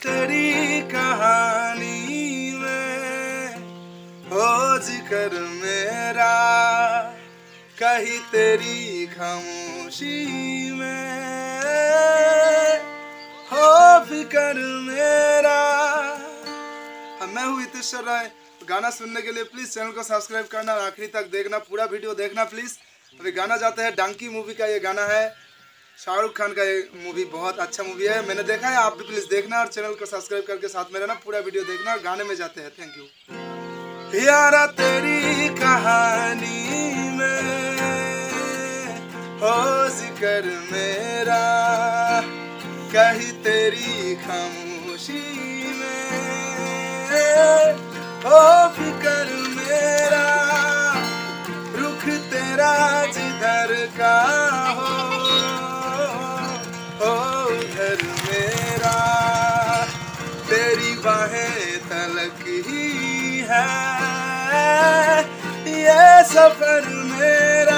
तेरी कहानी में हो जिक्र मेरा, कहीं तेरी खामोशी में हो फिक्र मेरा। मैं हूँ हितेश्वर राय। गाना सुनने के लिए प्लीज चैनल को सब्सक्राइब करना और आखिरी तक देखना, पूरा वीडियो देखना प्लीज। अभी गाना जाते हैं, डंकी मूवी का ये गाना है, शाहरुख खान का ये मूवी बहुत अच्छा मूवी है, मैंने देखा है, आप भी प्लीज देखना और चैनल को सब्सक्राइब करके साथ में रहना, पूरा वीडियो देखना और गाने में जाते हैं। Thank you. यारा तेरी कहानी में हो जिक्र मेरा, कहीं तेरी खामोशी में हो फिक्र मेरा, रुख तेरा जिधर का हो उधर मेरा, तेरी बाहें तलक ही है ये सफर मेरा।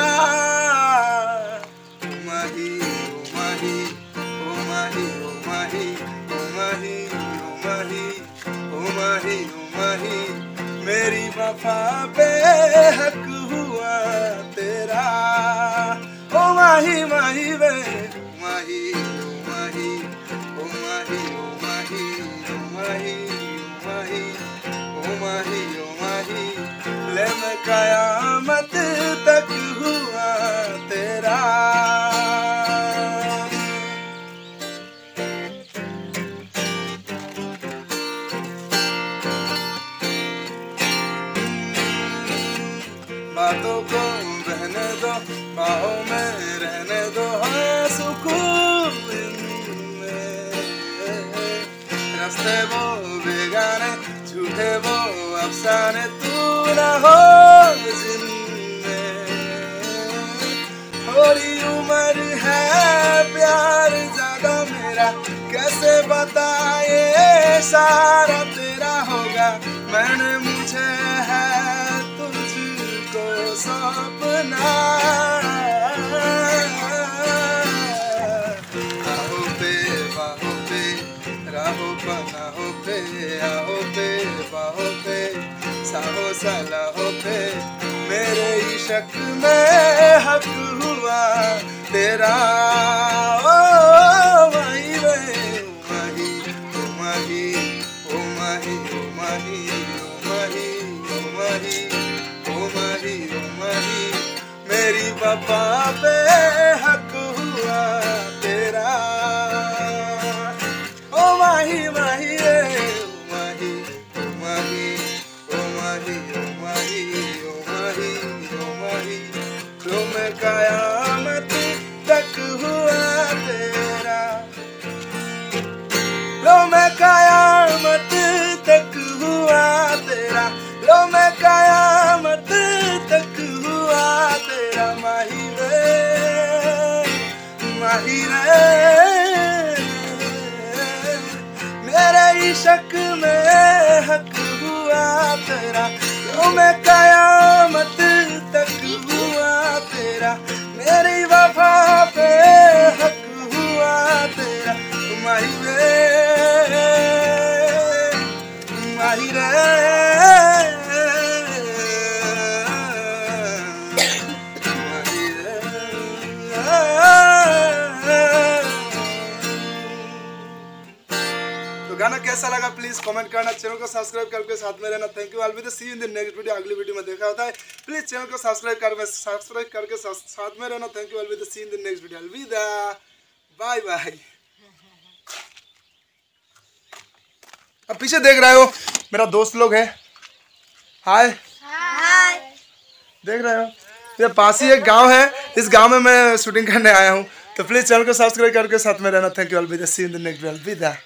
माही ओ माही ओ माही ओ माही ओ माही ओ माही ओ माही ओ माही, मेरी वफा पे हक हुआ तेरा। ओ माही माही वे माही ओ माही ओ माही ओ माही ओ माही ओ माही ओ माही ओ माही, ले मैं कयामत तक हुआ तेरा। बातों को बहने दो, बाहों में रहने दो, हाँ सुकून में। रास्ते वो बेगाने, झूठे वो अफसाने, तू न हो जिनमें। थोड़ी उम्र है, प्यार ज्यादा मेरा, कैसे बताए सारा तेरा होगा। मैंने मुझे है सपना, आहो पे बाहों पे, राहों पनाहों पे, आहो पे बाहों पे, साहो सलाहों पे, मेरे इश्क में हक हुआ तेरा। ओ माही वे माही ओ माही ओ माही ओ माही ओ माही ओ माही ओ माही ओ माही, मेरी वफा पे हक हुआ तेरा। ओ माही माही रे ओ माही ओ माही ओ माही ओ माही ओ माही ओ माही, तो मैं कयामत तक हुआ तेरा। लो मैं कयामत तक हुआ तेरा, लो मैं कयामत तक हुआ तेरा। माही रे माही रे, मेरे इश्क में हक हुआ तेरा। लो मैं कयामत तक हुआ तेरा, मेरी वफा पे हक हुआ तेरा। माही रे माही रे, गाना कैसा लगा प्लीज कमेंट करना, चैनल को सब्सक्राइब करके साथ में रहना। Thank you. I will be see you in the next video. अगली वीडियो में देखा होता है, प्लीज चैनल को सब्सक्राइब करके साथ में रहना। Thank you. I will be see you in the next video. अलविदा, बाय बाय। अब पीछे देख रहे हो मेरा दोस्त लोग है, हाय हाय, देख रहे हो ये पास ही एक गांव है, इस गांव में मैं शूटिंग करने आया हूँ, तो प्लीज चैनल को सब्सक्राइब करके साथ में रहना। Thank you. I will be see you in the next video. अलविदा।